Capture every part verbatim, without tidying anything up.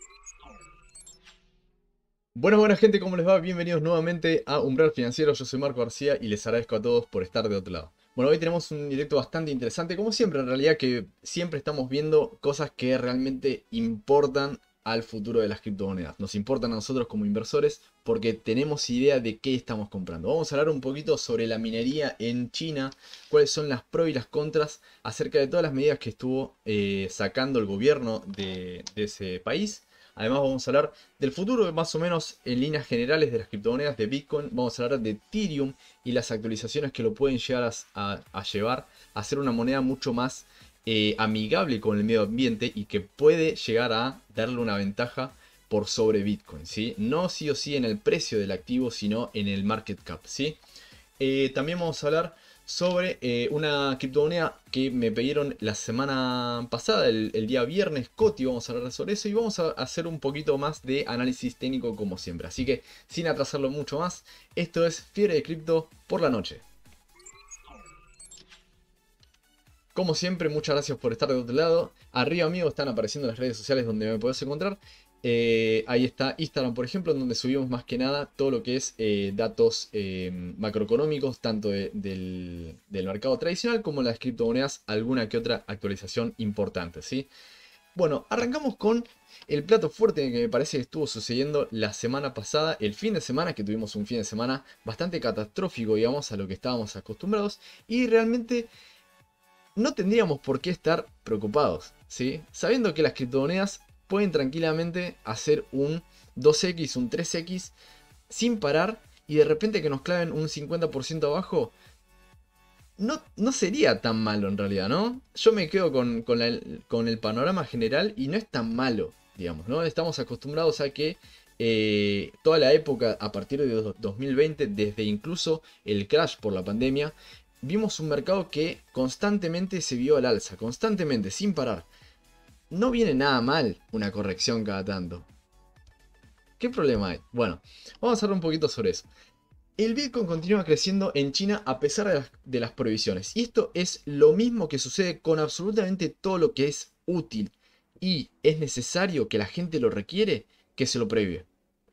Buenas, buenas gente, ¿cómo les va? Bienvenidos nuevamente a Umbral Financiero, yo soy Marco García y les agradezco a todos por estar de otro lado. Bueno, hoy tenemos un directo bastante interesante, como siempre en realidad, que siempre estamos viendo cosas que realmente importan al futuro de las criptomonedas. Nos importan a nosotros como inversores porque tenemos idea de qué estamos comprando. Vamos a hablar un poquito sobre la minería en China, cuáles son las pros y las contras acerca de todas las medidas que estuvo eh, sacando el gobierno de, de ese país. Además vamos a hablar del futuro, más o menos en líneas generales, de las criptomonedas de Bitcoin. Vamos a hablar de Ethereum y las actualizaciones que lo pueden llegar a, a- a llevar a ser una moneda mucho más eh, amigable con el medio ambiente y que puede llegar a darle una ventaja por sobre Bitcoin, ¿sí? No sí o sí en el precio del activo, sino en el market cap, ¿sí? Eh, también vamos a hablar sobre eh, una criptomoneda que me pidieron la semana pasada, el, el día viernes, Coti. Vamos a hablar sobre eso y vamos a hacer un poquito más de análisis técnico como siempre. Así que sin atrasarlo mucho más, esto es Fiebre de Cripto por la noche. Como siempre, muchas gracias por estar de otro lado. Arriba, amigos, están apareciendo las redes sociales donde me podés encontrar. Eh, ahí está Instagram, por ejemplo, donde subimos más que nada todo lo que es eh, datos eh, macroeconómicos, tanto de- del, del mercado tradicional como las criptomonedas, alguna que otra actualización importante, ¿sí? Bueno, arrancamos con el plato fuerte que me parece que estuvo sucediendo la semana pasada, el fin de semana, que tuvimos un fin de semana bastante catastrófico, digamos, a lo que estábamos acostumbrados. Y realmente no tendríamos por qué estar preocupados, ¿sí? Sabiendo que las criptomonedas pueden tranquilamente hacer un dos equis, un tres equis sin parar y de repente que nos claven un cincuenta por ciento abajo, no, no sería tan malo en realidad, ¿no? Yo me quedo con, con la- con el panorama general y no es tan malo, digamos, ¿no? Estamos acostumbrados a que eh, toda la época a partir de do- dos mil veinte, desde incluso el crash por la pandemia, vimos un mercado que constantemente se vio al alza, constantemente, sin parar. No viene nada mal una corrección cada tanto. ¿Qué problema hay? Bueno, vamos a hablar un poquito sobre eso. El Bitcoin continúa creciendo en China a pesar de las, de las prohibiciones. Y esto es lo mismo que sucede con absolutamente todo lo que es útil y es necesario, que la gente lo requiere, que se lo prohíbe.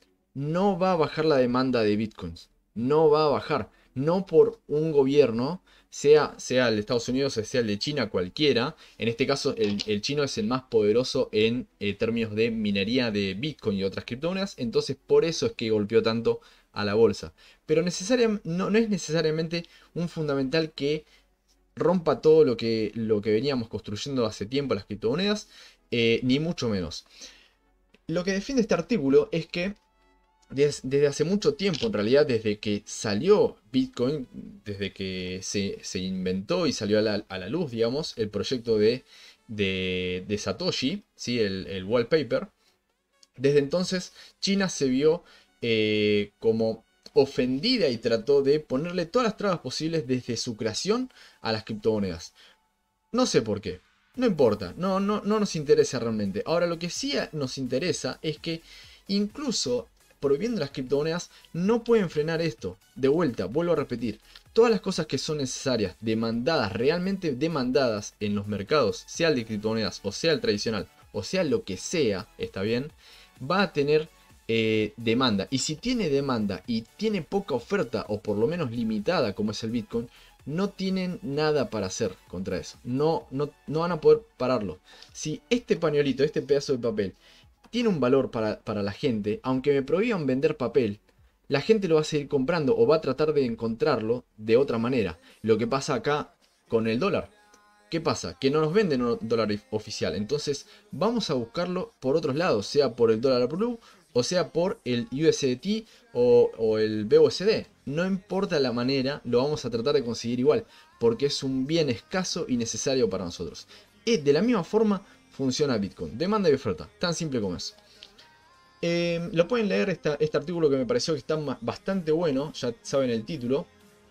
No va a bajar la demanda de Bitcoins. No va a bajar. No por un gobierno, sea, sea el de Estados Unidos o sea el de China, cualquiera. En este caso, el, el chino es el más poderoso en eh, términos de minería de Bitcoin y otras criptomonedas. Entonces, por eso es que golpeó tanto a la bolsa. Pero necesariam- no, no es necesariamente un fundamental que rompa todo lo que, lo que veníamos construyendo hace tiempo las criptomonedas, eh, ni mucho menos. Lo que defiende este artículo es que des- desde hace mucho tiempo, en realidad, desde que salió Bitcoin, desde que se, se inventó y salió a la, a la luz, digamos, el proyecto de, de, de Satoshi, ¿sí? el, el wallpaper, desde entonces China se vio eh, como ofendida y trató de ponerle todas las trabas posibles desde su creación a las criptomonedas. No sé por qué. No importa, no, no, no nos interesa realmente. Ahora lo que sí nos interesa es que incluso prohibiendo las criptomonedas no pueden frenar esto. De vuelta, vuelvo a repetir. Todas las cosas que son necesarias, demandadas, realmente demandadas en los mercados, sea el de criptomonedas o sea el tradicional, o sea lo que sea, está bien, va a tener eh, demanda. Y si tiene demanda y tiene poca oferta, o por lo menos limitada como es el Bitcoin, no tienen nada para hacer contra eso. No, no, no van a poder pararlo. Si este pañuelito, este pedazo de papel, tiene un valor para, para la gente, aunque me prohíban vender papel, la gente lo va a seguir comprando o va a tratar de encontrarlo de otra manera. Lo que pasa acá con el dólar. ¿Qué pasa? Que no nos venden un dólar oficial. Entonces vamos a buscarlo por otros lados, sea por el dólar blue o sea por el U S D T o, o el B U S D. No importa la manera, lo vamos a tratar de conseguir igual, porque es un bien escaso y necesario para nosotros. Y de la misma forma funciona Bitcoin. Demanda y oferta, tan simple como es. Eh, lo pueden leer esta- este artículo que me pareció que está bastante bueno, ya saben el título.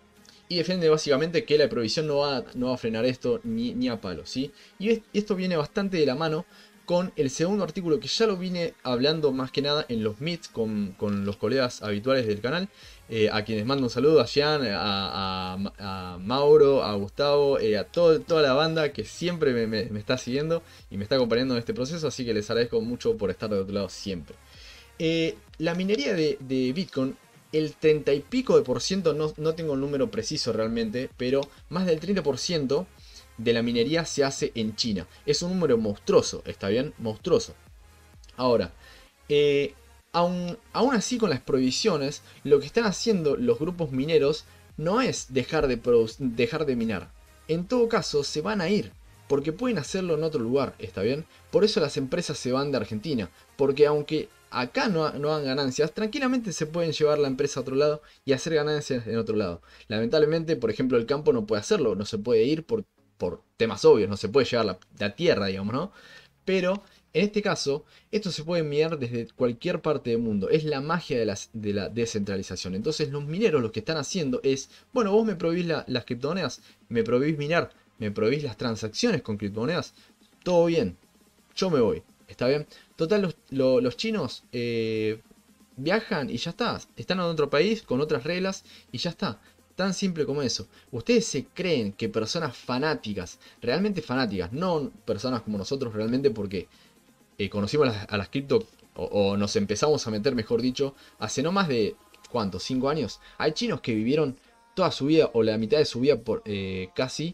Y defiende básicamente que la prohibición no va, no va a frenar esto ni, ni a palo, ¿sí? Y es- esto viene bastante de la mano con el segundo artículo que ya lo vine hablando más que nada en los meets con, con los colegas habituales del canal, eh, a quienes mando un saludo, a Jean, a, a, a Mauro, a Gustavo, eh, a todo, toda la banda que siempre me, me, me está siguiendo y me está acompañando en este proceso, así que les agradezco mucho por estar de otro lado siempre. Eh, la minería de, de Bitcoin, el treinta y pico de por ciento, no, no tengo el número preciso realmente, pero más del treinta por ciento de la minería se hace en China. Es un número monstruoso, ¿está bien? Monstruoso. Ahora, eh, aún, aún así con las prohibiciones, lo que están haciendo los grupos mineros no es dejar de, dejar de minar. En todo caso, se van a ir, porque pueden hacerlo en otro lugar, ¿está bien? Por eso las empresas se van de Argentina, porque aunque acá no, no hagan ganancias, tranquilamente se pueden llevar la empresa a otro lado y hacer ganancias en otro lado. Lamentablemente, por ejemplo, el campo no puede hacerlo, no se puede ir por, por temas obvios, no se puede llevar la, la tierra, digamos, ¿no? Pero en este caso, esto se puede minar desde cualquier parte del mundo. Es la magia de, las, de la descentralización. Entonces los mineros lo que están haciendo es, bueno, vos me prohibís la, las criptomonedas, me prohibís minar, me prohibís las transacciones con criptomonedas, todo bien, yo me voy, ¿está bien? Total, los, lo, los chinos eh, viajan y ya está, están en otro país con otras reglas y ya está. Tan simple como eso. Ustedes se creen que personas fanáticas, realmente fanáticas, no personas como nosotros realmente porque eh, conocimos a las, a las cripto o, o nos empezamos a meter, mejor dicho, hace no más de, ¿cuánto? ¿cinco años? Hay chinos que vivieron toda su vida o la mitad de su vida por eh, casi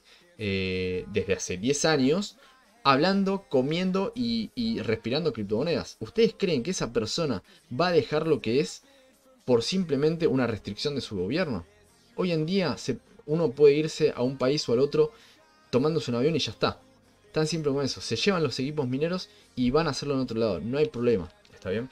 eh, desde hace diez años hablando, comiendo y, y respirando criptomonedas. ¿Ustedes creen que esa persona va a dejar lo que es por simplemente una restricción de su gobierno? Hoy en día se, uno puede irse a un país o al otro tomándose un avión y ya está. Tan simple como eso. Se llevan los equipos mineros y van a hacerlo en otro lado. No hay problema. ¿Está bien?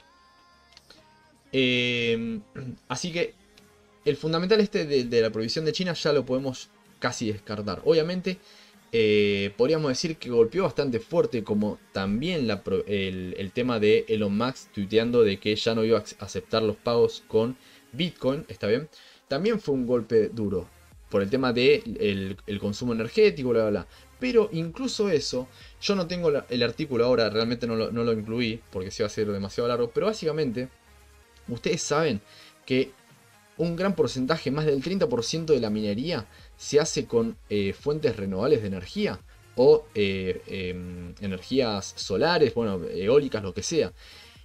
Eh, así que el fundamental este de, de la prohibición de China ya lo podemos casi descartar. Obviamente eh, podríamos decir que golpeó bastante fuerte, como también la, el, el tema de Elon Musk tuiteando de que ya no iba a aceptar los pagos con Bitcoin. ¿Está bien? También fue un golpe duro por el tema del de el, el consumo energético, bla, bla, bla. Pero incluso eso, yo no tengo la, el artículo ahora, realmente no lo, no lo incluí porque se va a hacer demasiado largo. Pero básicamente, ustedes saben que un gran porcentaje, más del treinta por ciento de la minería, se hace con eh, fuentes renovables de energía o eh, eh, energías solares, bueno, eólicas, lo que sea.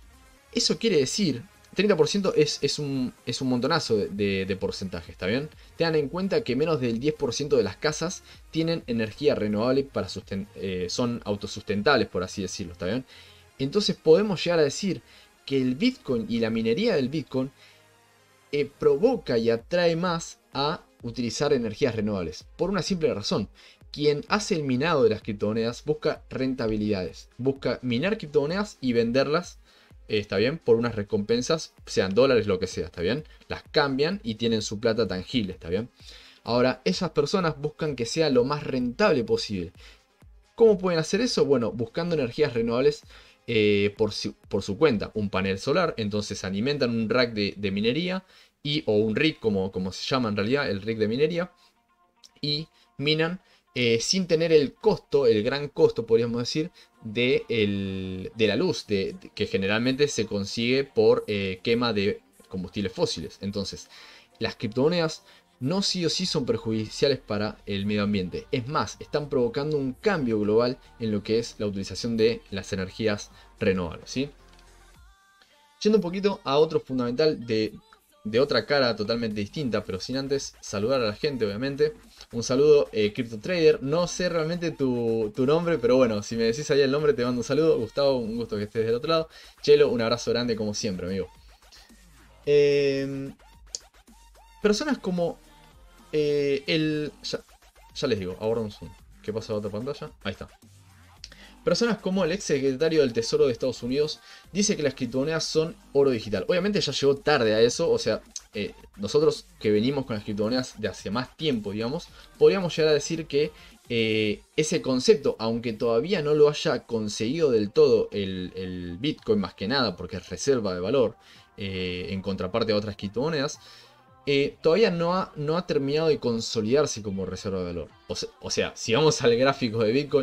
Eso quiere decir, treinta por ciento es, es, un, es un montonazo de, de, de porcentaje, ¿está bien? Tengan en cuenta que menos del diez por ciento de las casas tienen energía renovable, para susten eh, son autosustentables, por así decirlo, ¿está bien? Entonces podemos llegar a decir que el Bitcoin y la minería del Bitcoin eh, provoca y atrae más a utilizar energías renovables. Por una simple razón. Quien hace el minado de las criptomonedas busca rentabilidades. Busca minar criptomonedas y venderlas, eh, ¿está bien? Por unas recompensas, sean dólares, lo que sea, ¿está bien? Las cambian y tienen su plata tangible, ¿está bien? Ahora, esas personas buscan que sea lo más rentable posible. ¿Cómo pueden hacer eso? Bueno, buscando energías renovables eh, por, su, por su cuenta. Un panel solar, entonces alimentan un rack de, de minería y, o un rig, como, como se llama en realidad, el rig de minería, y minan eh, sin tener el costo, el gran costo, podríamos decir, de, el, de la luz, de, de, que generalmente se consigue por eh, quema de combustibles fósiles. Entonces, las criptomonedas no sí o sí son perjudiciales para el medio ambiente. Es más, están provocando un cambio global en lo que es la utilización de las energías renovables, ¿sí? Yendo un poquito a otro fundamental de, de otra cara totalmente distinta, pero sin antes saludar a la gente, obviamente. Un saludo, eh, CryptoTrader. No sé realmente tu, tu nombre, pero bueno, si me decís ahí el nombre te mando un saludo. Gustavo, un gusto que estés del otro lado. Chelo, un abrazo grande como siempre, amigo. Eh, personas como eh, el... Ya, ya les digo, ahora un zoom. ¿Qué pasa en la otra pantalla? Ahí está. Personas como el ex secretario del Tesoro de Estados Unidos dice que las criptomonedas son oro digital. Obviamente ya llegó tarde a eso, o sea, eh, nosotros que venimos con las criptomonedas de hace más tiempo, digamos, podríamos llegar a decir que eh, ese concepto, aunque todavía no lo haya conseguido del todo el, el Bitcoin, más que nada porque es reserva de valor eh, en contraparte a otras criptomonedas, Eh, todavía no ha, no ha terminado de consolidarse como reserva de valor. O sea, o sea, si vamos al gráfico de Bitcoin,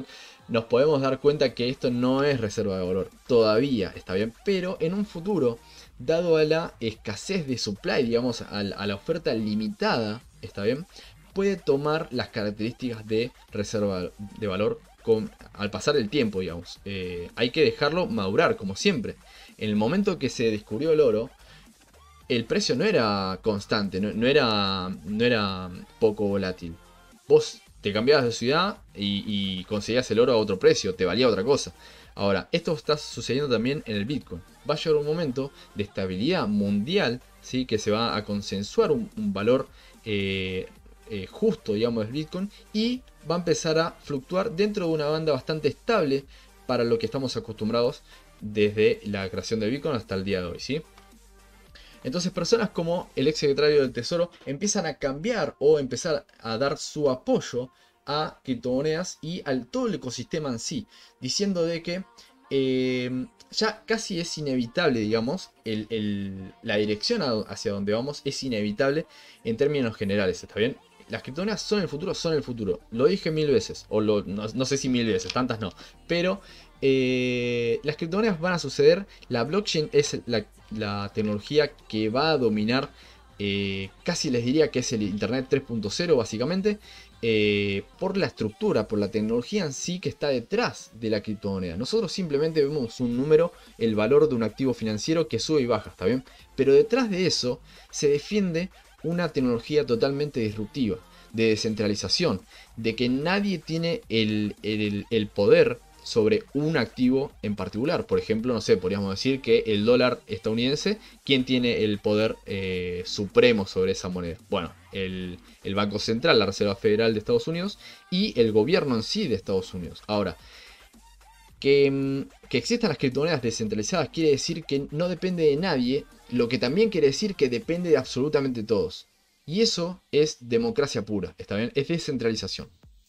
nos podemos dar cuenta que esto no es reserva de valor. Todavía, está bien. Pero en un futuro, dado a la escasez de supply, digamos, a la, a la oferta limitada, está bien, puede tomar las características de reserva de valor con, al pasar el tiempo, digamos. Eh, hay que dejarlo madurar, como siempre. En el momento que se descubrió el oro, el precio no era constante, no, no era, no era poco volátil. Vos te cambiabas de ciudad y, y conseguías el oro a otro precio, te valía otra cosa. Ahora, esto está sucediendo también en el Bitcoin. Va a llegar un momento de estabilidad mundial, ¿sí? Que se va a consensuar un, un valor eh, eh, justo, digamos, del Bitcoin, y va a empezar a fluctuar dentro de una banda bastante estable para lo que estamos acostumbrados desde la creación del Bitcoin hasta el día de hoy, ¿sí? Entonces personas como el ex secretario del Tesoro empiezan a cambiar o empezar a dar su apoyo a criptomonedas y al todo el ecosistema en sí, diciendo de que eh, ya casi es inevitable, digamos, el, el, la dirección hacia donde vamos es inevitable en términos generales, ¿está bien? Las criptomonedas son el futuro, son el futuro. Lo dije mil veces, o lo, no, no sé si mil veces, tantas no, pero eh, las criptomonedas van a suceder. La blockchain es la, la tecnología que va a dominar, eh, casi les diría que es el Internet tres punto cero básicamente, eh, por la estructura, por la tecnología en sí que está detrás de la criptomoneda. Nosotros simplemente vemos un número, el valor de un activo financiero que sube y baja, ¿está bien? Pero detrás de eso se defiende una tecnología totalmente disruptiva, de descentralización, de que nadie tiene el, el, el poder sobre un activo en particular. Por ejemplo, no sé, podríamos decir que el dólar estadounidense, ¿quién tiene el poder eh, supremo sobre esa moneda? Bueno, el, el Banco Central, la Reserva Federal de Estados Unidos y el gobierno en sí de Estados Unidos. Ahora, que, que existan las criptomonedas descentralizadas quiere decir que no depende de nadie, lo que también quiere decir que depende de absolutamente todos. Y eso es democracia pura, ¿está bien? Es descentralización.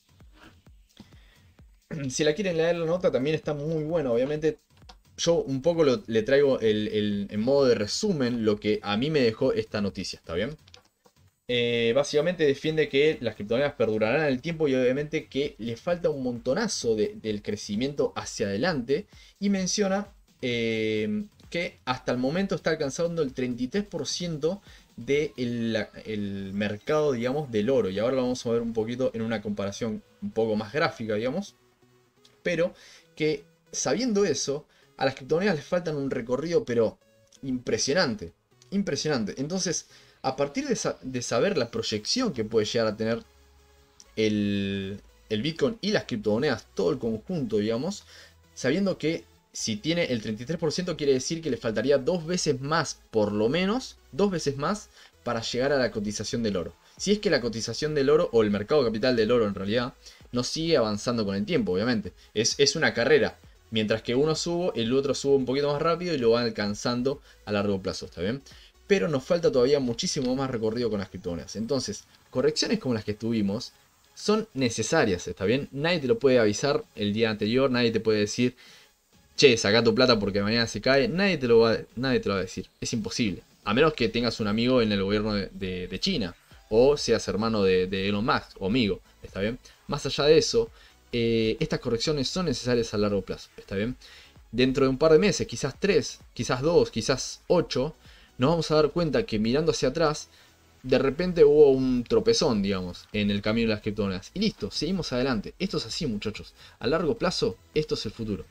Si la quieren leer la nota también está muy buena, obviamente. Yo un poco lo, le traigo el, el, en modo de resumen lo que a mí me dejó esta noticia, ¿está bien? Eh, básicamente defiende que las criptomonedas perdurarán en el tiempo y obviamente que le falta un montonazo de, del crecimiento hacia adelante. Y menciona eh, que hasta el momento está alcanzando el treinta y tres por ciento del el mercado, digamos, del oro. Y ahora lo vamos a ver un poquito en una comparación un poco más gráfica, digamos. Pero que sabiendo eso, a las criptomonedas les faltan un recorrido pero impresionante. Impresionante. Entonces, a partir de, sa de saber la proyección que puede llegar a tener el, el Bitcoin y las criptomonedas, todo el conjunto, digamos, sabiendo que si tiene el treinta y tres por ciento quiere decir que le faltaría dos veces más, por lo menos, dos veces más para llegar a la cotización del oro. Si es que la cotización del oro, o el mercado capital del oro en realidad, no sigue avanzando con el tiempo, obviamente. Es, es una carrera. Mientras que uno sube, el otro sube un poquito más rápido y lo va alcanzando a largo plazo, ¿está bien? Pero nos falta todavía muchísimo más recorrido con las criptomonedas. Entonces, correcciones como las que tuvimos son necesarias, ¿está bien? Nadie te lo puede avisar el día anterior, nadie te puede decir, che, saca tu plata porque mañana se cae. Nadie te lo va, nadie te lo va a decir, es imposible. A menos que tengas un amigo en el gobierno de, de, de China, o seas hermano de, de Elon Musk, o amigo, ¿está bien? Más allá de eso, eh, estas correcciones son necesarias a largo plazo, ¿está bien? Dentro de un par de meses, quizás tres, quizás dos, quizás ocho, nos vamos a dar cuenta que mirando hacia atrás, de repente hubo un tropezón, digamos, en el camino de las criptomonedas. Y listo, seguimos adelante. Esto es así, muchachos. A largo plazo, esto es el futuro.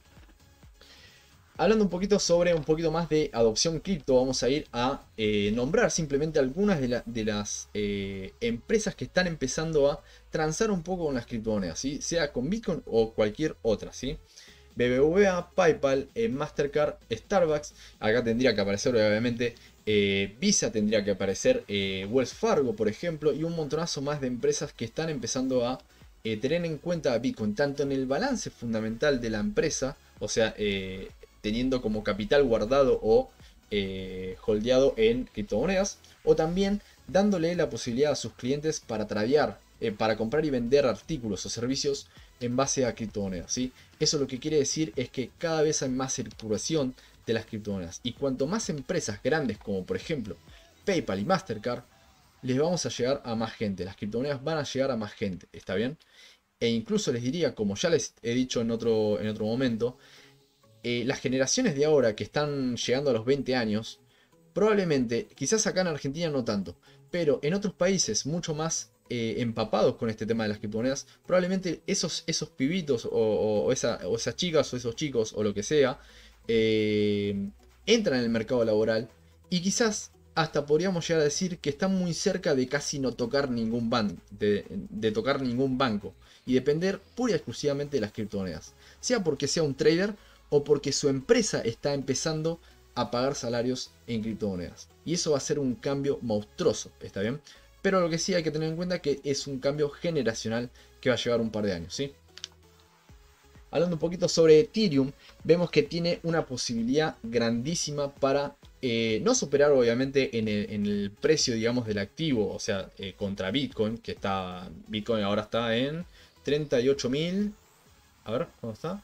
Hablando un poquito sobre un poquito más de adopción cripto, vamos a ir a eh, nombrar simplemente algunas de, la, de las eh, empresas que están empezando a transar un poco con las criptomonedas, ¿sí? Sea con Bitcoin o cualquier otra, ¿sí? B B V A, PayPal, eh, Mastercard, Starbucks, acá tendría que aparecer obviamente eh, Visa, tendría que aparecer eh, Wells Fargo, por ejemplo, y un montonazo más de empresas que están empezando a eh, tener en cuenta a Bitcoin, tanto en el balance fundamental de la empresa, o sea, eh, teniendo como capital guardado o eh, holdeado en criptomonedas, o también dándole la posibilidad a sus clientes para tradear, eh, para comprar y vender artículos o servicios en base a criptomonedas, ¿sí? Eso lo que quiere decir es que cada vez hay más circulación de las criptomonedas, y cuanto más empresas grandes como por ejemplo PayPal y Mastercard, les vamos a llegar a más gente, las criptomonedas van a llegar a más gente, ¿está bien? E incluso les diría, como ya les he dicho en otro, en otro momento, eh, las generaciones de ahora que están llegando a los veinte años, probablemente, quizás acá en Argentina no tanto, pero en otros países mucho más eh, empapados con este tema de las criptomonedas, probablemente esos, esos pibitos o, o- o esa- o esas chicas o esos chicos o lo que sea, eh, entran en el mercado laboral y quizás hasta podríamos llegar a decir que están muy cerca de casi no tocar ningún ban de, de tocar ningún banco y depender pura y exclusivamente de las criptomonedas. Sea porque sea un trader o porque su empresa está empezando a pagar salarios en criptomonedas. Y eso va a ser un cambio monstruoso, ¿está bien? Pero lo que sí hay que tener en cuenta es que es un cambio generacional que va a llevar un par de años, ¿sí? Hablando un poquito sobre Ethereum, vemos que tiene una posibilidad grandísima para eh, no superar obviamente en el, en el precio, digamos, del activo, o sea, eh, contra Bitcoin, que está, Bitcoin ahora está en treinta y ocho mil, a ver, ¿cómo está?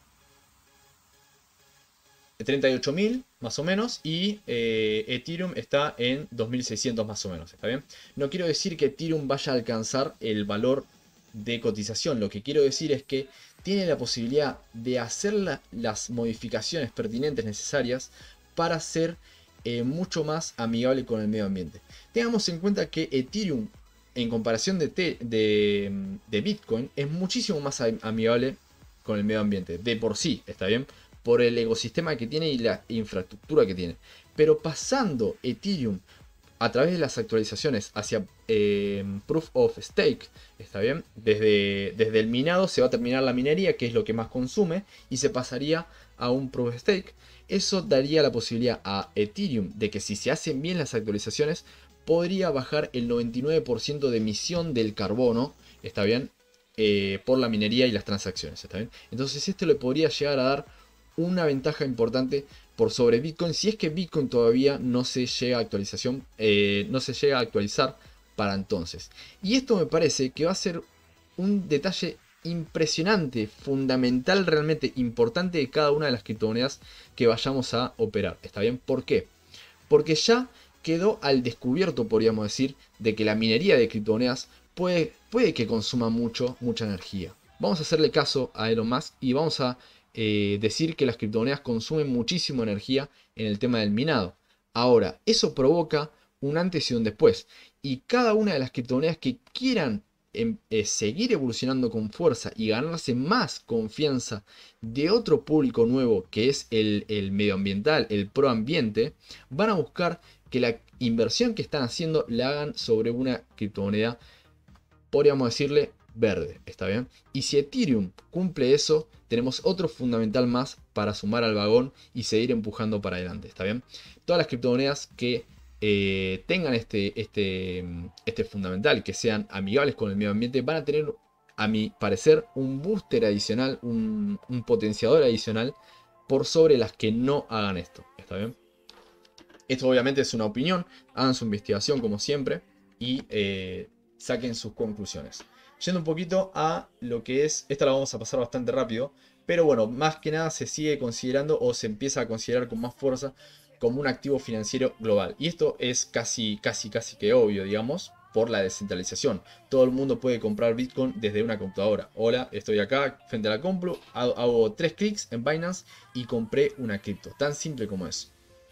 treinta y ocho mil más o menos y eh, Ethereum está en dos mil seiscientos más o menos, ¿está bien? No quiero decir que Ethereum vaya a alcanzar el valor de cotización, lo que quiero decir es que tiene la posibilidad de hacer la, las modificaciones pertinentes necesarias para ser eh, mucho más amigable con el medio ambiente. Tengamos en cuenta que Ethereum en comparación de, te, de, de Bitcoin es muchísimo más amigable con el medio ambiente, de por sí, ¿está bien? Por el ecosistema que tiene y la infraestructura que tiene. Pero pasando Ethereum a través de las actualizaciones hacia eh, Proof of Stake, ¿está bien? Desde, desde el minado se va a terminar la minería, que es lo que más consume, y se pasaría a un Proof of Stake. Eso daría la posibilidad a Ethereum de que si se hacen bien las actualizaciones, podría bajar el noventa y nueve por ciento de emisión del carbono, ¿está bien? Eh, por la minería y las transacciones, ¿está bien? Entonces esto le podría llegar a dar una ventaja importante por sobre Bitcoin si es que Bitcoin todavía no se llega a actualización, eh, no se llega a actualizar para entonces. Y esto me parece que va a ser un detalle impresionante, fundamental, realmente importante de cada una de las criptomonedas que vayamos a operar. ¿Está bien? ¿Por qué? Porque ya quedó al descubierto, podríamos decir, de que la minería de criptomonedas puede, puede que consuma mucho, mucha energía. Vamos a hacerle caso a Elon Musk y vamos a eh, decir que las criptomonedas consumen muchísima energía en el tema del minado. Ahora, eso provoca un antes y un después. Y cada una de las criptomonedas que quieran em, eh, seguir evolucionando con fuerza y ganarse más confianza de otro público nuevo que es el, el medioambiental, el proambiente, van a buscar que la inversión que están haciendo la hagan sobre una criptomoneda, podríamos decirle, verde, ¿está bien? Y si Ethereum cumple eso, tenemos otro fundamental más para sumar al vagón y seguir empujando para adelante, ¿está bien? Todas las criptomonedas que eh, tengan este, este, este fundamental, que sean amigables con el medio ambiente, van a tener, a mi parecer, un booster adicional, un, un potenciador adicional por sobre las que no hagan esto, ¿está bien? Esto obviamente es una opinión, hagan su investigación como siempre y eh, saquen sus conclusiones. Yendo un poquito a lo que es, esta la vamos a pasar bastante rápido, pero bueno, más que nada se sigue considerando o se empieza a considerar con más fuerza como un activo financiero global. Y esto es casi, casi, casi que obvio, digamos, por la descentralización. Todo el mundo puede comprar Bitcoin desde una computadora. Hola, estoy acá frente a la compro, hago, hago tres clics en Binance y compré una cripto. Tan simple como eso.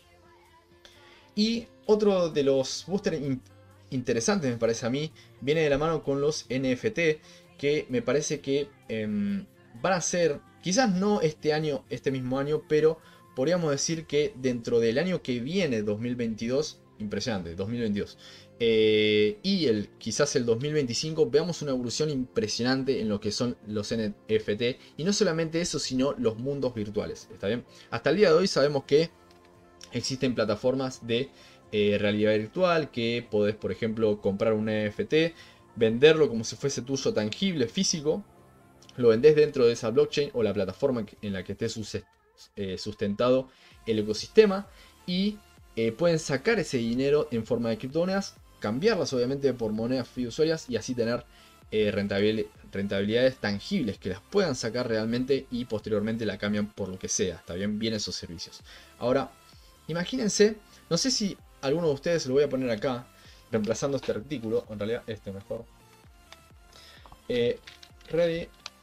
Y otro de los boosters in interesantes, me parece a mí, viene de la mano con los N F T, que me parece que eh, van a ser, quizás no este año, este mismo año, pero podríamos decir que dentro del año que viene, dos mil veintidós, impresionante, dos mil veintidós, eh, y el, quizás el dos mil veinticinco, veamos una evolución impresionante en lo que son los N F T, y no solamente eso, sino los mundos virtuales, ¿está bien? Hasta el día de hoy sabemos que existen plataformas de eh, realidad virtual que podés, por ejemplo, comprar un N F T, venderlo como si fuese tuyo tangible, físico, lo vendés dentro de esa blockchain o la plataforma en la que esté eh, sustentado el ecosistema y eh, pueden sacar ese dinero en forma de criptomonedas, cambiarlas obviamente por monedas fiduciarias y así tener eh, rentabil rentabilidades tangibles que las puedan sacar realmente y posteriormente la cambian por lo que sea, está bien, bien esos servicios. Ahora, imagínense, no sé si alguno de ustedes, lo voy a poner acá, reemplazando este artículo, en realidad este mejor. Eh, ready,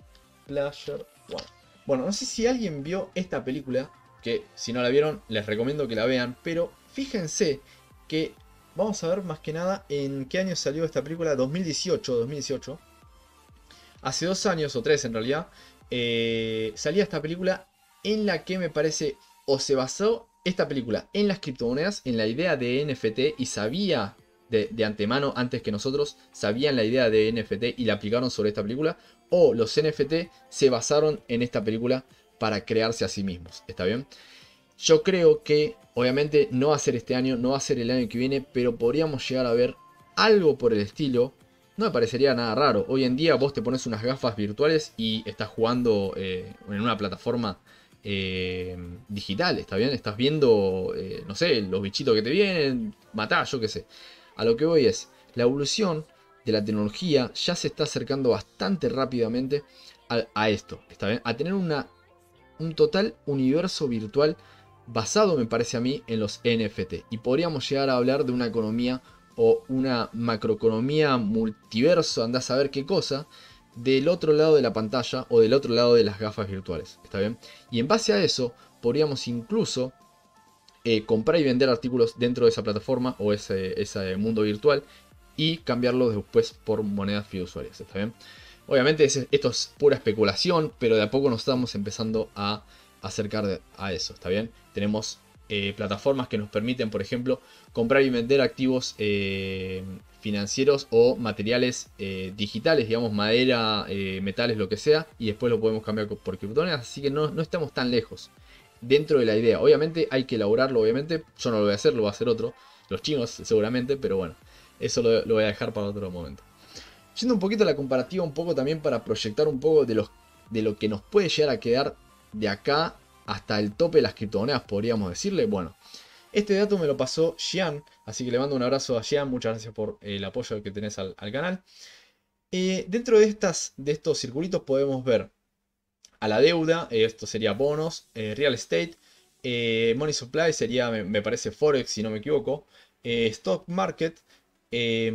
Player One. Bueno, no sé si alguien vio esta película, que si no la vieron les recomiendo que la vean, pero fíjense que vamos a ver más que nada en qué año salió esta película, dos mil dieciocho, dos mil dieciocho. Hace dos años o tres en realidad, eh, salía esta película en la que me parece o se basó esta película en las criptomonedas, en la idea de N F T y sabía de, de antemano, antes que nosotros, sabían la idea de N F T y la aplicaron sobre esta película, o los N F T se basaron en esta película para crearse a sí mismos, ¿está bien? Yo creo que obviamente no va a ser este año, no va a ser el año que viene, pero podríamos llegar a ver algo por el estilo. No me parecería nada raro. Hoy en día vos te pones unas gafas virtuales y estás jugando eh, en una plataforma eh, digital, ¿está bien? Estás viendo, eh, no sé, los bichitos que te vienen, matá, yo qué sé. A lo que voy es, la evolución de la tecnología ya se está acercando bastante rápidamente a, a esto, ¿está bien? A tener una, un total universo virtual basado, me parece a mí, en los N F T. Y podríamos llegar a hablar de una economía o una macroeconomía multiverso, andás a ver qué cosa, del otro lado de la pantalla o del otro lado de las gafas virtuales, ¿está bien? Y en base a eso, podríamos incluso eh, comprar y vender artículos dentro de esa plataforma o ese, ese mundo virtual y cambiarlos después por monedas fiduciarias, ¿está bien? Obviamente esto es pura especulación, pero de a poco nos estamos empezando a acercar a eso, ¿está bien? Tenemos eh, plataformas que nos permiten, por ejemplo, comprar y vender activos eh, financieros o materiales eh, digitales, digamos madera, eh, metales, lo que sea, y después lo podemos cambiar por criptomonedas, así que no, no estamos tan lejos dentro de la idea. Obviamente hay que elaborarlo, obviamente, yo no lo voy a hacer, lo va a hacer otro, los chinos seguramente, pero bueno, eso lo, lo voy a dejar para otro momento. Yendo un poquito a la comparativa, un poco también para proyectar un poco de, los, de lo que nos puede llegar a quedar de acá hasta el tope de las criptomonedas, podríamos decirle. Bueno, este dato me lo pasó Xian, así que le mando un abrazo a Xian, muchas gracias por el apoyo que tenés al, al canal. Eh, dentro de, estas, de estos circulitos podemos ver a la deuda, eh, esto sería bonos, eh, real estate, eh, money supply sería, me, me parece, forex si no me equivoco, eh, stock market, eh,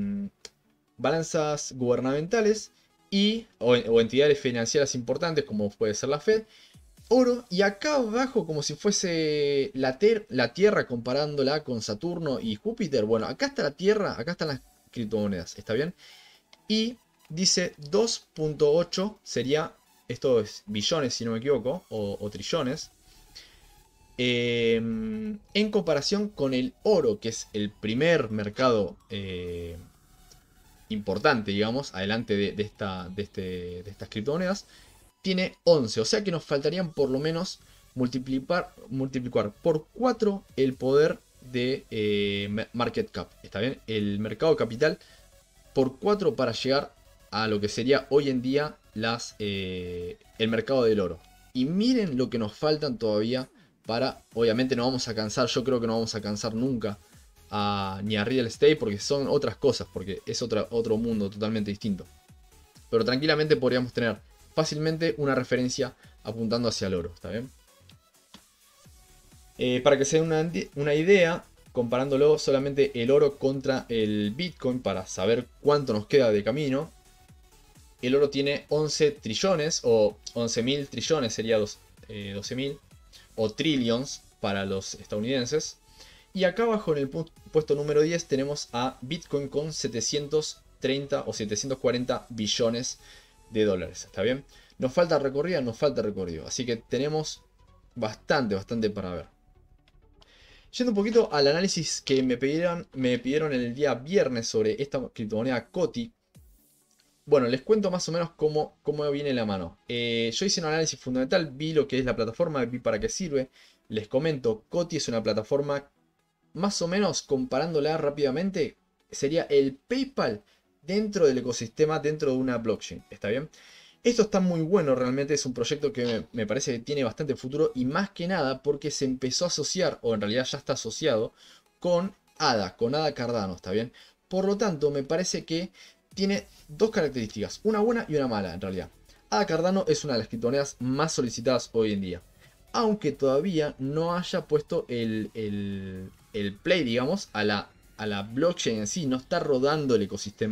balanzas gubernamentales y, o, o entidades financieras importantes como puede ser la Fed, oro, y acá abajo como si fuese la, la Tierra comparándola con Saturno y Júpiter. Bueno, acá está la Tierra, acá están las criptomonedas, ¿está bien? Y dice dos punto ocho sería, esto es billones si no me equivoco, o, o trillones, eh, en comparación con el oro, que es el primer mercado eh, importante, digamos, adelante de, de, esta, de, este, de estas criptomonedas, tiene once. O sea que nos faltarían por lo menos multiplicar, multiplicar por cuatro el poder de eh, market cap. ¿Está bien? El mercado capital por cuatro para llegar a lo que sería hoy en día las, eh, el mercado del oro. Y miren lo que nos faltan todavía para, obviamente no vamos a cansar, yo creo que no vamos a cansar nunca a, ni a real estate porque son otras cosas, porque es otra, otro mundo totalmente distinto. Pero tranquilamente podríamos tener fácilmente una referencia apuntando hacia el oro, ¿está bien? Eh, para que se den una, una idea, comparándolo solamente el oro contra el Bitcoin para saber cuánto nos queda de camino. El oro tiene once trillones o once mil trillones sería eh, doce mil o trillions para los estadounidenses. Y acá abajo en el pu puesto número diez tenemos a Bitcoin con setecientos treinta o setecientos cuarenta billones de dólares, ¿está bien? Nos falta recorrido, nos falta recorrido, así que tenemos bastante, bastante para ver. Yendo un poquito al análisis que me pidieron, me pidieron el día viernes sobre esta criptomoneda Coti. Bueno, les cuento más o menos cómo, cómo viene la mano. Eh, yo hice un análisis fundamental, vi lo que es la plataforma, vi para qué sirve. Les comento, Coti es una plataforma, más o menos comparándola rápidamente, sería el PayPal dentro del ecosistema, dentro de una blockchain. ¿Está bien? Esto está muy bueno, realmente es un proyecto que me, me parece que tiene bastante futuro y más que nada porque se empezó a asociar, o en realidad ya está asociado, con A D A, con A D A Cardano, ¿está bien? Por lo tanto, me parece que tiene dos características, una buena y una mala en realidad. A D A Cardano es una de las criptomonedas más solicitadas hoy en día, aunque todavía no haya puesto el, el, el play, digamos, a la, a la blockchain en sí, no está rodando el ecosistema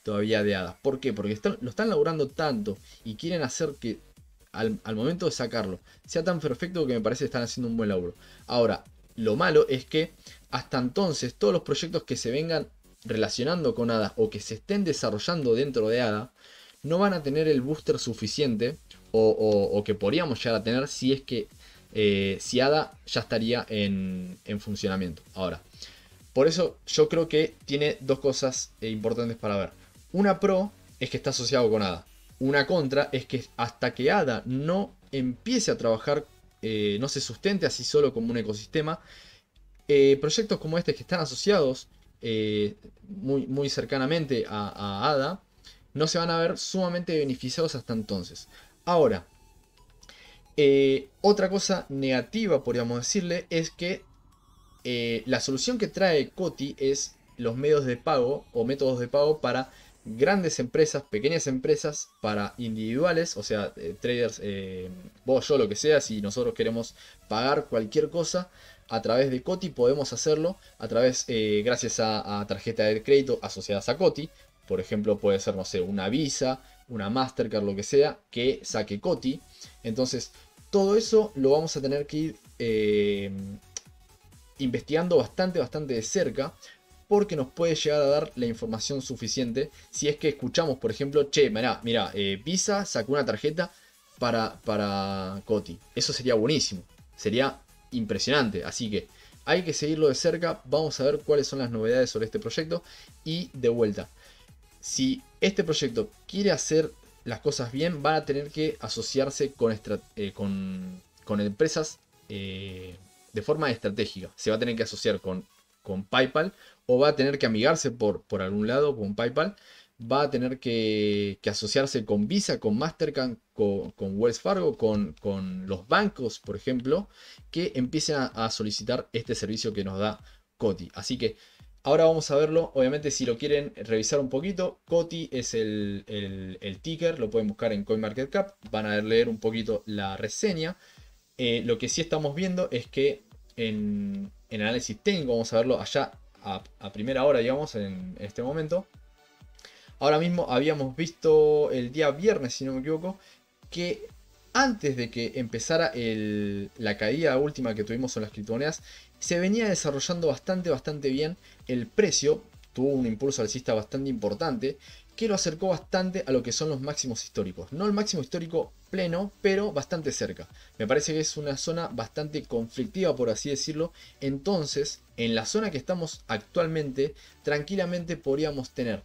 todavía de ADA. ¿Por qué? Porque están, lo están laburando tanto y quieren hacer que al, al momento de sacarlo sea tan perfecto que me parece que están haciendo un buen laburo. Ahora, lo malo es que hasta entonces todos los proyectos que se vengan relacionando con ADA o que se estén desarrollando dentro de ADA no van a tener el booster suficiente o, o, o que podríamos llegar a tener si es que eh, si ADA ya estaría en, en funcionamiento. Ahora, por eso yo creo que tiene dos cosas eh, importantes para ver. Una pro es que está asociado con ADA. Una contra es que hasta que ADA no empiece a trabajar, eh, no se sustente así solo como un ecosistema, eh, proyectos como este que están asociados eh, muy, muy cercanamente a, a ADA no se van a ver sumamente beneficiados hasta entonces. Ahora, eh, otra cosa negativa, podríamos decirle, es que eh, la solución que trae Coti es los medios de pago o métodos de pago para grandes empresas, pequeñas empresas, para individuales, o sea, eh, traders, eh, vos, yo, lo que sea, si nosotros queremos pagar cualquier cosa a través de Coti, podemos hacerlo a través, eh, gracias a, a tarjeta de crédito asociadas a Coti. Por ejemplo, puede ser, no sé, una Visa, una Mastercard, lo que sea, que saque Coti. Entonces, todo eso lo vamos a tener que ir eh, investigando bastante, bastante de cerca, porque nos puede llegar a dar la información suficiente si es que escuchamos, por ejemplo, che, mirá, mirá eh, Visa sacó una tarjeta para, para Coti. Eso sería buenísimo, sería impresionante, así que hay que seguirlo de cerca, vamos a ver cuáles son las novedades sobre este proyecto y de vuelta. Si este proyecto quiere hacer las cosas bien, van a tener que asociarse con, eh, con, con empresas eh, de forma estratégica. Se va a tener que asociar con, con PayPal o va a tener que amigarse por, por algún lado con PayPal. Va a tener que, que asociarse con Visa, con Mastercard, con, con Wells Fargo, con, con los bancos, por ejemplo, que empiecen a, a solicitar este servicio que nos da Coti. Así que ahora vamos a verlo. Obviamente, si lo quieren revisar un poquito, Coti es el, el, el ticker. Lo pueden buscar en CoinMarketCap. Van a leer un poquito la reseña. Eh, lo que sí estamos viendo es que en, en análisis técnico, vamos a verlo allá a, a primera hora, digamos, en, en este momento. Ahora mismo habíamos visto el día viernes, si no me equivoco, que antes de que empezara el, la caída última que tuvimos en las criptomonedas, se venía desarrollando bastante, bastante bien el precio. Tuvo un impulso alcista bastante importante que lo acercó bastante a lo que son los máximos históricos. No el máximo histórico pleno, pero bastante cerca. Me parece que es una zona bastante conflictiva, por así decirlo. Entonces, en la zona que estamos actualmente, tranquilamente podríamos tener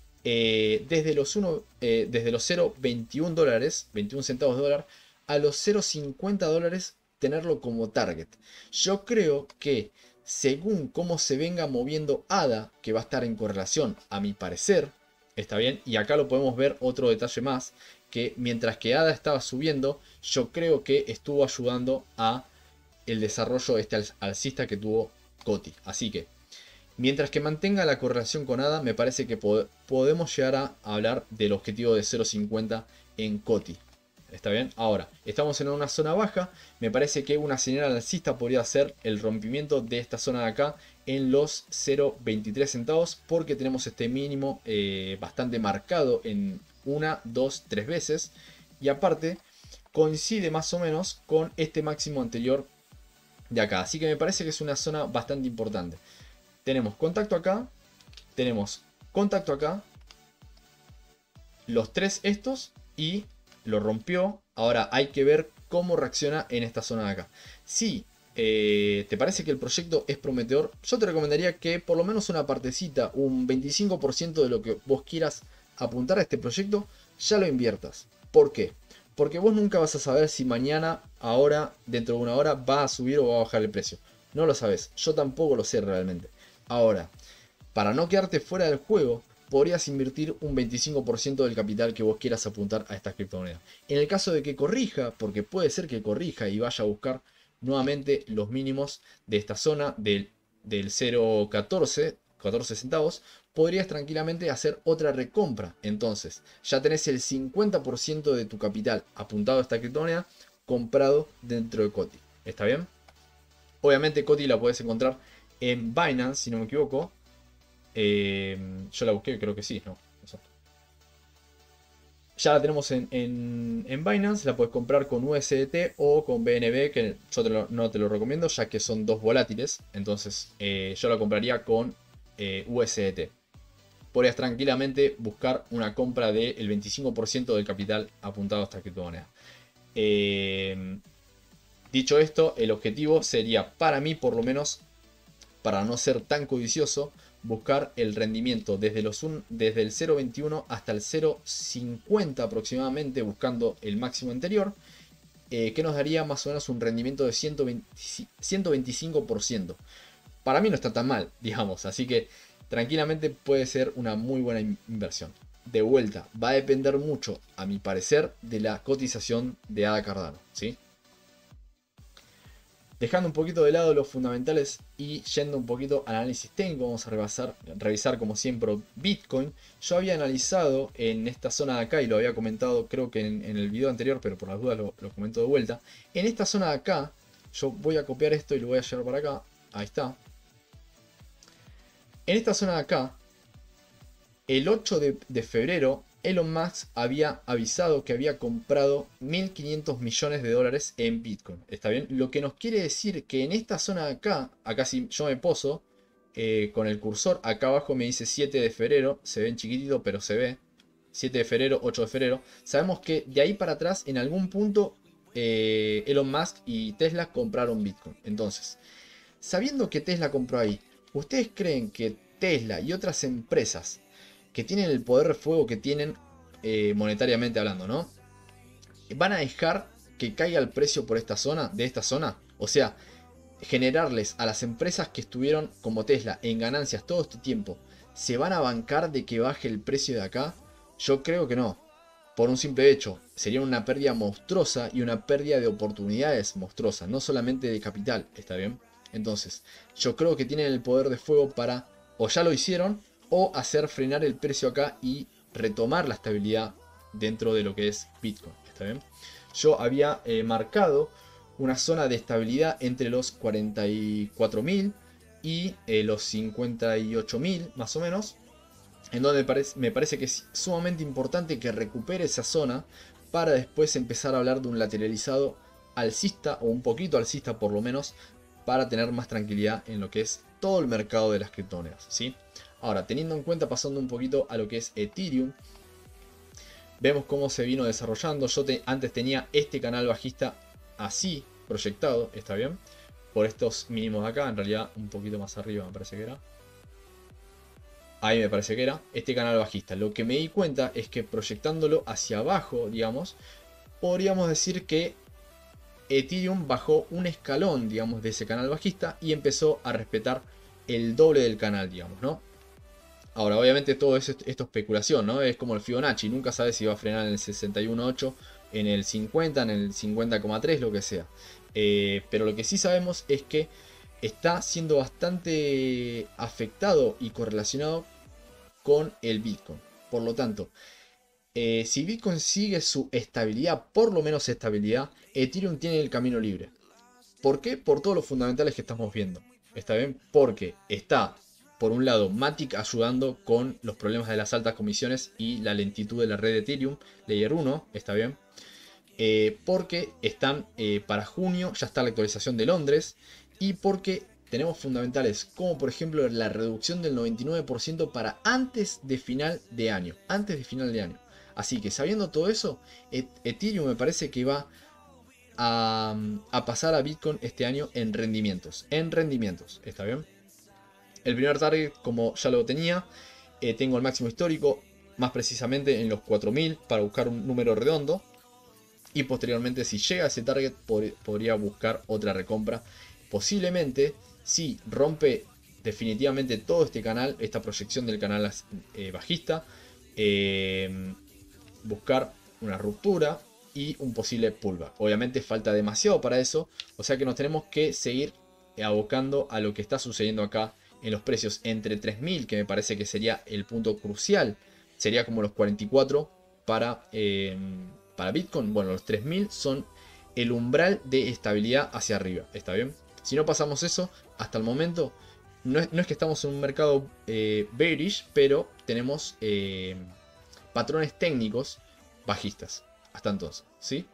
eh, desde los, uno, eh, desde los cero coma veintiún dólares, veintiún centavos de dólar, a los cero coma cincuenta dólares, tenerlo como target. Yo creo que según cómo se venga moviendo ADA, que va a estar en correlación, a mi parecer, está bien, y acá lo podemos ver otro detalle más, que mientras que ADA estaba subiendo, yo creo que estuvo ayudando a el desarrollo este alcista que tuvo Coti. Así que, mientras que mantenga la correlación con ADA, me parece que pod podemos llegar a hablar del objetivo de cero coma cincuenta en Coti. ¿Está bien? Ahora, estamos en una zona baja. Me parece que una señal alcista podría ser el rompimiento de esta zona de acá en los cero coma veintitrés centavos, porque tenemos este mínimo eh, bastante marcado en una, dos, tres veces. Y aparte, coincide más o menos con este máximo anterior de acá. Así que me parece que es una zona bastante importante. Tenemos contacto acá, tenemos contacto acá, los tres estos y lo rompió. Ahora hay que ver cómo reacciona en esta zona de acá. Si eh, te parece que el proyecto es prometedor, yo te recomendaría que por lo menos una partecita, un veinticinco por ciento de lo que vos quieras apuntar a este proyecto, ya lo inviertas. ¿Por qué? Porque vos nunca vas a saber si mañana, ahora, dentro de una hora, va a subir o va a bajar el precio. No lo sabes, yo tampoco lo sé realmente. Ahora, para no quedarte fuera del juego, podrías invertir un veinticinco por ciento del capital que vos quieras apuntar a esta criptomoneda. En el caso de que corrija, porque puede ser que corrija y vaya a buscar nuevamente los mínimos de esta zona del, del cero coma catorce, catorce centavos, podrías tranquilamente hacer otra recompra. Entonces, ya tenés el cincuenta por ciento de tu capital apuntado a esta criptomoneda comprado dentro de Coti. ¿Está bien? Obviamente Coti la puedes encontrar en Binance, si no me equivoco. Eh, yo la busqué, creo que sí, ¿no? ya la tenemos en, en, en Binance, la puedes comprar con U S D T o con B N B, que yo te lo, no te lo recomiendo ya que son dos volátiles. Entonces eh, yo la compraría con eh, U S D T. Podrías tranquilamente buscar una compra del veinticinco por ciento del capital apuntado a esta criptomoneda. Eh, dicho esto, el objetivo sería, para mí por lo menos, para no ser tan codicioso, buscar el rendimiento desde, los un, desde el cero punto veintiuno hasta el cero punto cincuenta aproximadamente, buscando el máximo anterior, eh, que nos daría más o menos un rendimiento de ciento veinte, ciento veinticinco por ciento. Para mí no está tan mal, digamos, así que tranquilamente puede ser una muy buena inversión. De vuelta, va a depender mucho, a mi parecer, de la cotización de A D A Cardano, ¿sí? Dejando un poquito de lado los fundamentales y yendo un poquito al análisis técnico, vamos a revisar, revisar como siempre Bitcoin. Yo había analizado en esta zona de acá, y lo había comentado creo que en, en el video anterior, pero por las dudas lo, lo comento de vuelta. En esta zona de acá, yo voy a copiar esto y lo voy a llevar para acá. Ahí está. En esta zona de acá, el ocho de, de febrero, Elon Musk había avisado que había comprado mil quinientos millones de dólares en Bitcoin. ¿Está bien? Lo que nos quiere decir que en esta zona de acá, acá si yo me poso eh, con el cursor, acá abajo me dice siete de febrero, se ve en chiquitito pero se ve. siete de febrero, ocho de febrero. Sabemos que de ahí para atrás, en algún punto, eh, Elon Musk y Tesla compraron Bitcoin. Entonces, sabiendo que Tesla compró ahí, ¿ustedes creen que Tesla y otras empresas que tienen el poder de fuego que tienen eh, monetariamente hablando, ¿no? van a dejar que caiga el precio por esta zona, de esta zona? O sea, generarles a las empresas que estuvieron como Tesla en ganancias todo este tiempo, ¿se van a bancar de que baje el precio de acá? Yo creo que no. Por un simple hecho, sería una pérdida monstruosa y una pérdida de oportunidades monstruosa, no solamente de capital, ¿está bien? Entonces, yo creo que tienen el poder de fuego para, o ya lo hicieron, o hacer frenar el precio acá y retomar la estabilidad dentro de lo que es Bitcoin, ¿está bien? Yo había eh, marcado una zona de estabilidad entre los cuarenta y cuatro mil y eh, los cincuenta y ocho mil más o menos, en donde me parece, me parece que es sumamente importante que recupere esa zona para después empezar a hablar de un lateralizado alcista o un poquito alcista por lo menos, para tener más tranquilidad en lo que es todo el mercado de las criptomonedas, ¿sí? Ahora, teniendo en cuenta, pasando un poquito a lo que es Ethereum, vemos cómo se vino desarrollando. Yo te, antes tenía este canal bajista así proyectado, ¿está bien? Por estos mínimos de acá, en realidad un poquito más arriba me parece que era. Ahí me parece que era, este canal bajista. Lo que me di cuenta es que proyectándolo hacia abajo, digamos, podríamos decir que Ethereum bajó un escalón, digamos, de ese canal bajista y empezó a respetar el doble del canal, digamos, ¿no? Ahora, obviamente todo eso, esto es especulación, ¿no? Es como el Fibonacci, nunca sabes si va a frenar en el sesenta y uno coma ocho, en el cincuenta, en el cincuenta coma tres, lo que sea. Eh, pero lo que sí sabemos es que está siendo bastante afectado y correlacionado con el Bitcoin. Por lo tanto, eh, si Bitcoin sigue su estabilidad, por lo menos estabilidad, Ethereum tiene el camino libre. ¿Por qué? Por todos los fundamentales que estamos viendo. ¿Está bien? Porque está, por un lado, Matic ayudando con los problemas de las altas comisiones y la lentitud de la red de Ethereum, Layer uno, ¿está bien? Eh, porque están eh, para junio, ya está la actualización de Londres, y porque tenemos fundamentales como por ejemplo la reducción del noventa y nueve por ciento para antes de final de año, antes de final de año. Así que sabiendo todo eso, Ethereum me parece que va a, a pasar a Bitcoin este año en rendimientos, en rendimientos, ¿está bien? El primer target, como ya lo tenía, eh, tengo el máximo histórico, más precisamente en los cuatro mil para buscar un número redondo. Y posteriormente, si llega a ese target, pod podría buscar otra recompra. Posiblemente, si rompe definitivamente todo este canal, esta proyección del canal eh, bajista, eh, buscar una ruptura y un posible pullback. Obviamente falta demasiado para eso, o sea que nos tenemos que seguir abocando a lo que está sucediendo acá en los precios entre tres mil, que me parece que sería el punto crucial, sería como los cuarenta y cuatro para... Eh, Para Bitcoin, bueno, los tres mil son el umbral de estabilidad hacia arriba, ¿está bien? Si no pasamos eso, hasta el momento, no es, no es que estamos en un mercado eh, bearish, pero tenemos eh, patrones técnicos bajistas. Hasta entonces, ¿sí?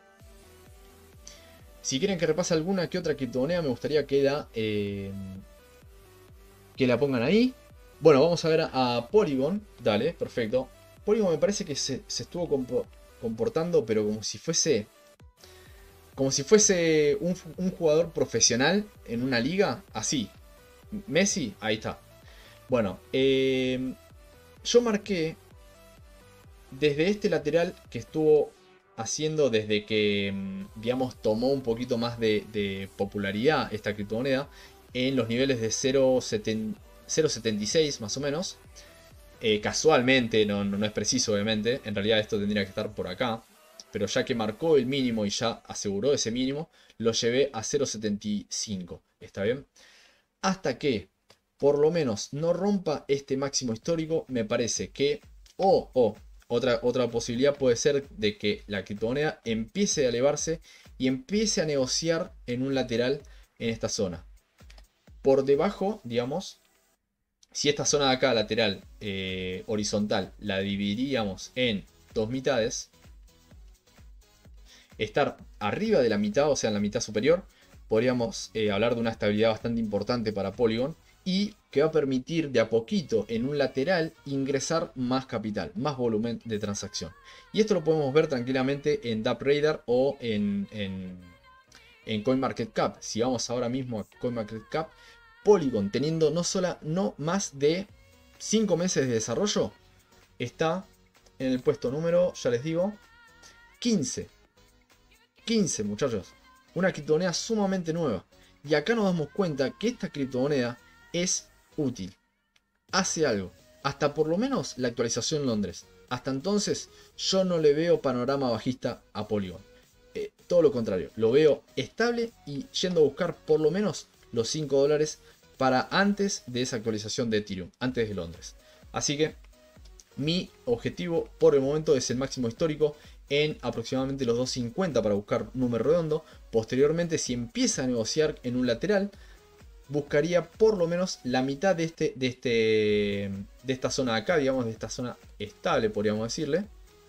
Si quieren que repase alguna que otra criptomoneda, me gustaría que la, eh, que la pongan ahí. Bueno, vamos a ver a, a Polygon. Dale, perfecto. Polygon me parece que se, se estuvo compo comportando, pero como si fuese... Como si fuese un, un jugador profesional en una liga. Así. Messi, ahí está. Bueno, eh, yo marqué desde este lateral que estuvo haciendo desde que, digamos, tomó un poquito más de, de popularidad esta criptomoneda en los niveles de cero coma setenta y seis más o menos. Eh, casualmente, no, no, no es preciso obviamente, en realidad esto tendría que estar por acá. Pero ya que marcó el mínimo y ya aseguró ese mínimo, lo llevé a cero coma setenta y cinco. ¿Está bien? Hasta que por lo menos no rompa este máximo histórico, me parece que... O, o otra, otra posibilidad puede ser de que la criptomoneda empiece a elevarse y empiece a negociar en un lateral en esta zona. Por debajo, digamos, si esta zona de acá, lateral, eh, horizontal, la dividiríamos en dos mitades, estar arriba de la mitad, o sea, en la mitad superior, podríamos eh, hablar de una estabilidad bastante importante para Polygon y que va a permitir de a poquito en un lateral ingresar más capital, más volumen de transacción. Y esto lo podemos ver tranquilamente en DappRadar o en, en, en CoinMarketCap. Si vamos ahora mismo a CoinMarketCap, Polygon, teniendo no, sola, no más de cinco meses de desarrollo, está en el puesto número, ya les digo, quince. quince, muchachos. Una criptomoneda sumamente nueva. Y acá nos damos cuenta que esta criptomoneda es útil. Hace algo. Hasta por lo menos la actualización en Londres. Hasta entonces yo no le veo panorama bajista a Polygon. Eh, todo lo contrario. Lo veo estable y yendo a buscar por lo menos los cinco dólares para antes de esa actualización de Ethereum. Antes de Londres. Así que mi objetivo por el momento es el máximo histórico en aproximadamente los dos cincuenta para buscar número redondo. Posteriormente, si empieza a negociar en un lateral, buscaría por lo menos la mitad de, este, de, este, de esta zona de acá, digamos, de esta zona estable, podríamos decirle.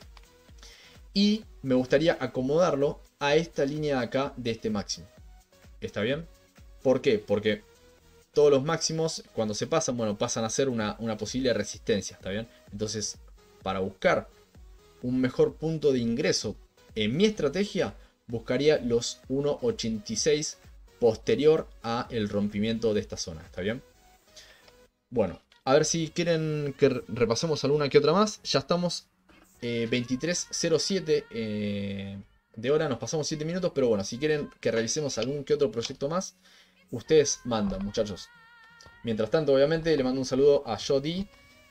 Y me gustaría acomodarlo a esta línea de acá de este máximo. ¿Está bien? ¿Por qué? Porque todos los máximos, cuando se pasan, bueno, pasan a ser una, una posible resistencia, ¿está bien? Entonces, para buscar un mejor punto de ingreso en mi estrategia, buscaría los uno coma ochenta y seis posterior a el rompimiento de esta zona, ¿está bien? Bueno, a ver si quieren que repasemos alguna que otra más. Ya estamos eh, veintitrés cero siete eh, de hora, nos pasamos siete minutos, pero bueno, si quieren que revisemos algún que otro proyecto más, ustedes mandan, muchachos. Mientras tanto, obviamente, le mando un saludo a Jody,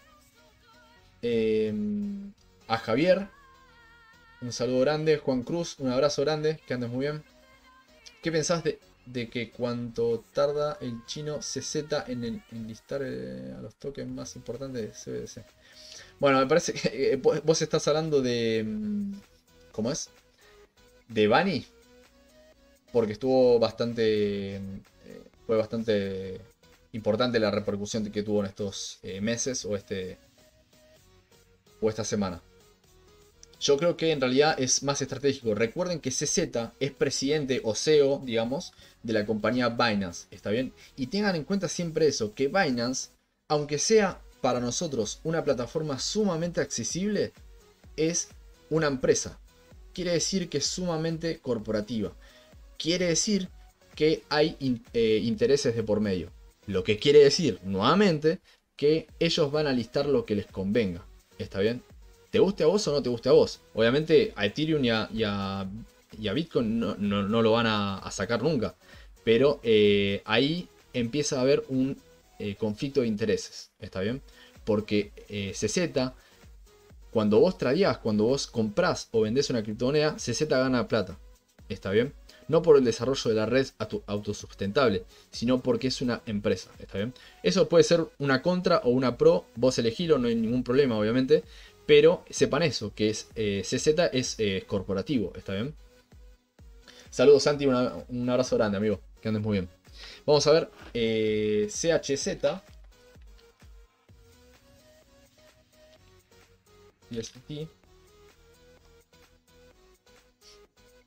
eh, a Javier, un saludo grande, Juan Cruz, un abrazo grande, que andes muy bien. ¿Qué pensás de, de que cuánto tarda el chino C Z en enlistar eh, a los tokens más importantes de C B D C? Bueno, me parece que eh, vos estás hablando de... ¿Cómo es? De Bunny. Porque estuvo bastante... Eh, fue bastante importante la repercusión que tuvo en estos eh, meses o, este, o esta semana. Yo creo que en realidad es más estratégico. Recuerden que C Z es presidente o C E O, digamos, de la compañía Binance. ¿Está bien? Y tengan en cuenta siempre eso, que Binance, aunque sea para nosotros una plataforma sumamente accesible, es una empresa. Quiere decir que es sumamente corporativa. Quiere decir que hay in, eh, intereses de por medio. Lo que quiere decir, nuevamente, que ellos van a listar lo que les convenga. ¿Está bien? ¿Te guste a vos o no te guste a vos? Obviamente a Ethereum y a, y a, y a Bitcoin no, no, no lo van a, a sacar nunca. Pero eh, ahí empieza a haber un eh, conflicto de intereses. ¿Está bien? Porque eh, C Z, cuando vos tradeás, cuando vos comprás o vendés una criptomoneda, C Z gana plata. ¿Está bien? No por el desarrollo de la red autosustentable, sino porque es una empresa. ¿Está bien? Eso puede ser una contra o una pro. Vos elegilo, no hay ningún problema, obviamente. Pero sepan eso, que es eh, C Z es eh, corporativo. ¿Está bien? Saludos, Santi. Una, un abrazo grande, amigo. Que andes muy bien. Vamos a ver. Eh, C H Z. Y el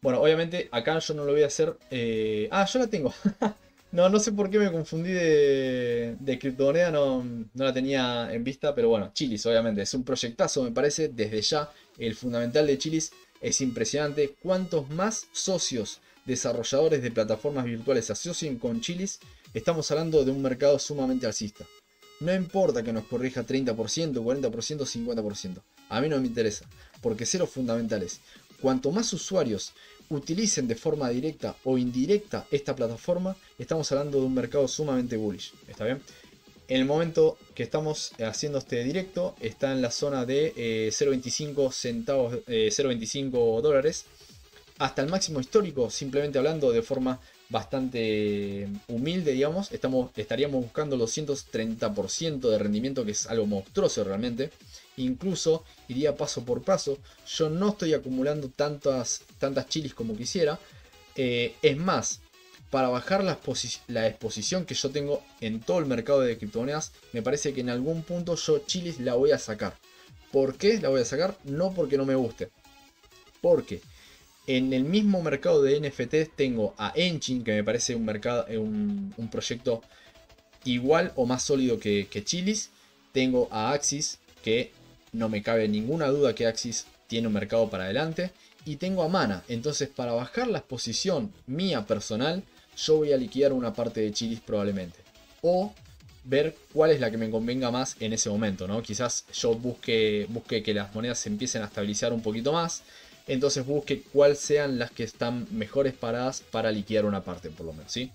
Bueno, obviamente acá yo no lo voy a hacer. eh, Ah, yo la tengo. No, no sé por qué me confundí de, de criptomoneda, no, no la tenía en vista, pero bueno, Chilis, obviamente, es un proyectazo, me parece, desde ya. El fundamental de Chilis es impresionante. Cuantos más socios desarrolladores de plataformas virtuales se asocien con Chilis, estamos hablando de un mercado sumamente alcista. No importa que nos corrija treinta por ciento, cuarenta por ciento, cincuenta por ciento. A mí no me interesa, porque sé los fundamentales. Cuanto más usuarios utilicen de forma directa o indirecta esta plataforma, estamos hablando de un mercado sumamente bullish. ¿Está bien? En el momento que estamos haciendo este directo, está en la zona de eh, cero punto veinticinco centavos, eh, cero punto veinticinco dólares, hasta el máximo histórico, simplemente hablando de forma bastante humilde, digamos, estamos, estaríamos buscando el doscientos treinta por ciento de rendimiento, que es algo monstruoso realmente. Incluso iría paso por paso. Yo no estoy acumulando tantas, tantas chilis como quisiera. Eh, es más, para bajar la, la exposición que yo tengo en todo el mercado de criptomonedas, me parece que en algún punto yo chilis la voy a sacar. ¿Por qué la voy a sacar? No porque no me guste. Porque en el mismo mercado de N F Ts tengo a Engine, que me parece un, mercado, un, un proyecto igual o más sólido que, que Chilis. Tengo a Axis, que no me cabe ninguna duda que Axis tiene un mercado para adelante. Y tengo a Mana. Entonces, para bajar la exposición mía personal, yo voy a liquidar una parte de Chilis probablemente. O ver cuál es la que me convenga más en ese momento, ¿no? Quizás yo busque, busque que las monedas se empiecen a estabilizar un poquito más. Entonces busque cuáles sean las que están mejores paradas para liquidar una parte, por lo menos, ¿sí?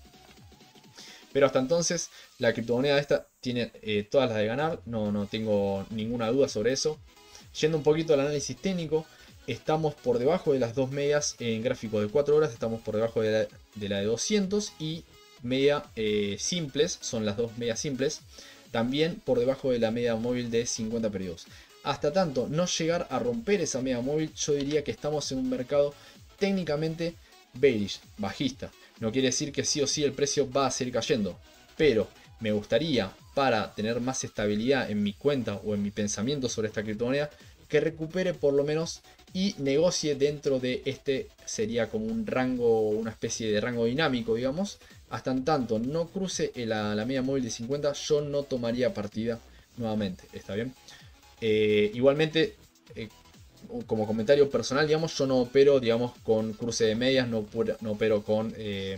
Pero hasta entonces, la criptomoneda esta tiene eh, todas las de ganar, no, no tengo ninguna duda sobre eso. Yendo un poquito al análisis técnico, estamos por debajo de las dos medias en gráfico de cuatro horas, estamos por debajo de la de, la de doscientos y media eh, simples, son las dos medias simples, también por debajo de la media móvil de cincuenta periodos. Hasta tanto no llegar a romper esa media móvil, yo diría que estamos en un mercado técnicamente bearish, bajista. No quiere decir que sí o sí el precio va a seguir cayendo, pero me gustaría, para tener más estabilidad en mi cuenta o en mi pensamiento sobre esta criptomoneda, que recupere por lo menos y negocie dentro de este, sería como un rango, una especie de rango dinámico, digamos. Hasta en tanto no cruce la, la media móvil de cincuenta, yo no tomaría partida nuevamente, ¿está bien? Eh, igualmente, eh, como comentario personal, digamos, yo no opero, digamos, con cruce de medias, no, no opero con, eh,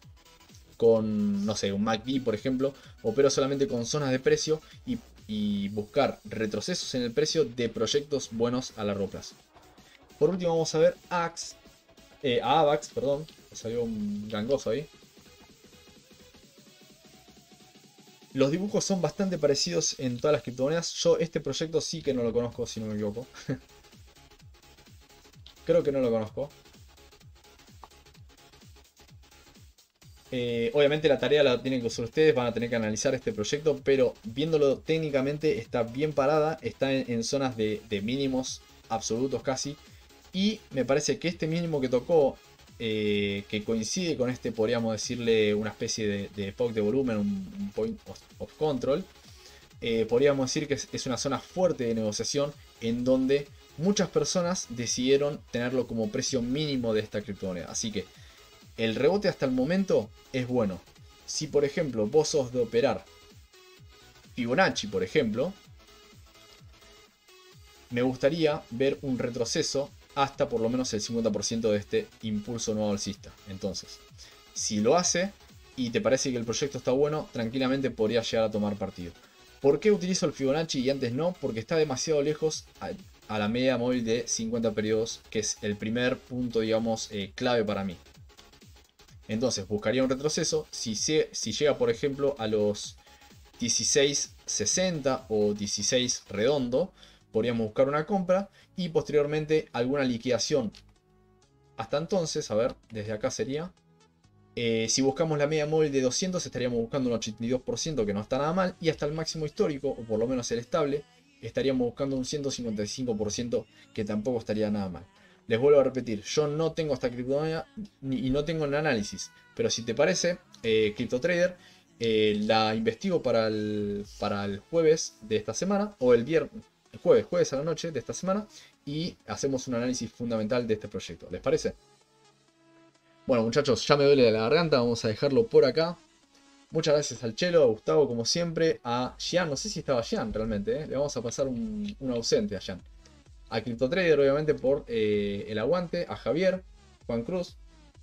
con, no sé, un M A C D, por ejemplo. Opero solamente con zonas de precio y, y buscar retrocesos en el precio de proyectos buenos a largo plazo. Por último vamos a ver Ax, eh, a AVAX, perdón, me salió un gangoso ahí. Los dibujos son bastante parecidos en todas las criptomonedas. Yo este proyecto sí que no lo conozco, si no me equivoco. Creo que no lo conozco. Eh, obviamente la tarea la tienen que hacer ustedes, van a tener que analizar este proyecto, pero viéndolo técnicamente está bien parada, está en, en zonas de, de mínimos absolutos casi. Y me parece que este mínimo que tocó, eh, que coincide con este, podríamos decirle una especie de, de P O C de volumen, un, un point of, of control, eh, podríamos decir que es, es una zona fuerte de negociación en donde muchas personas decidieron tenerlo como precio mínimo de esta criptomoneda. Así que el rebote hasta el momento es bueno. Si por ejemplo vos sos de operar Fibonacci, por ejemplo, me gustaría ver un retroceso hasta por lo menos el cincuenta por ciento de este impulso nuevo alcista. Entonces, si lo hace y te parece que el proyecto está bueno, tranquilamente podría llegar a tomar partido. ¿Por qué utilizo el Fibonacci y antes no? Porque está demasiado lejos a, a la media móvil de cincuenta periodos, que es el primer punto, digamos, eh, clave para mí. Entonces buscaría un retroceso. Si, se, si llega por ejemplo a los dieciséis sesenta o dieciséis redondo, podríamos buscar una compra y posteriormente alguna liquidación. Hasta entonces, a ver, desde acá sería, eh, si buscamos la media móvil de doscientos estaríamos buscando un ochenta y dos por ciento, que no está nada mal, y hasta el máximo histórico, o por lo menos el estable, estaríamos buscando un ciento cincuenta y cinco por ciento, que tampoco estaría nada mal. Les vuelvo a repetir, yo no tengo esta criptomoneda y no tengo el análisis, pero si te parece, eh, CryptoTrader, eh, la investigo para el, para el jueves de esta semana, o el viernes, el jueves, jueves a la noche de esta semana, y hacemos un análisis fundamental de este proyecto. ¿Les parece? Bueno, muchachos, ya me duele la garganta, vamos a dejarlo por acá. Muchas gracias al Chelo, a Gustavo, como siempre, a Gian, no sé si estaba Gian realmente, ¿eh? Le vamos a pasar un, un ausente a Gian. A CryptoTrader, obviamente, por eh, el aguante, a Javier, Juan Cruz,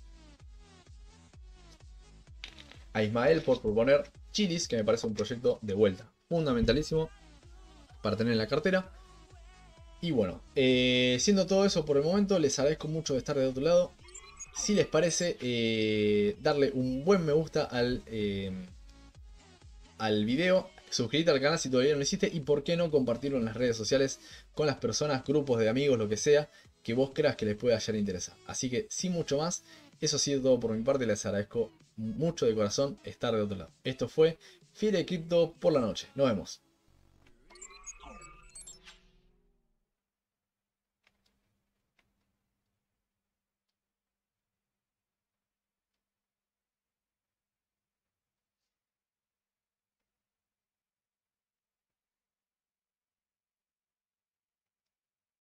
a Ismael por proponer Chilis, que me parece un proyecto de vuelta fundamentalísimo para tener en la cartera. Y bueno, eh, siendo todo eso por el momento, les agradezco mucho de estar de otro lado. Si les parece, eh, darle un buen me gusta al, eh, al video, suscríbete al canal si todavía no lo hiciste y por qué no compartirlo en las redes sociales con las personas, grupos de amigos, lo que sea, que vos creas que les pueda llegar a interesar. Así que sin mucho más, eso ha sido todo por mi parte, les agradezco mucho de corazón estar de otro lado. Esto fue Fiebre de Cripto por la noche, nos vemos.